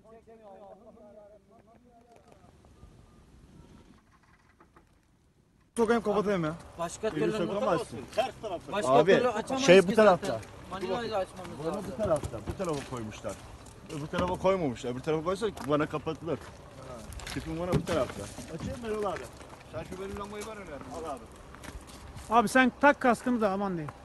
Sokayım kapatayım ya. Başka Elini türlü sokamazsın. Ters tarafta. Başka Abi, türlü açamayız şey ki bu tarafta. zaten. Manilayla açmamız Bana lazım. bu tarafta. Bu tarafa koymuşlar. Öbür tarafa koymamışlar. Öbür tarafa koysa bana kapatılır. Tipim bana bu tarafta. Açayım Erol abi. Sen şu benim lambayı ver öyle. Al abi. Abi sen tak kaskını da aman diyeyim.